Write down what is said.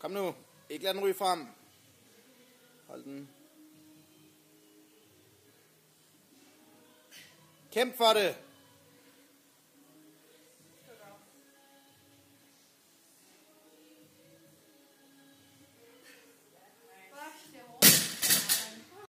Kom nu. Ikke lad den ryge frem. Hold den. Kæmp for det.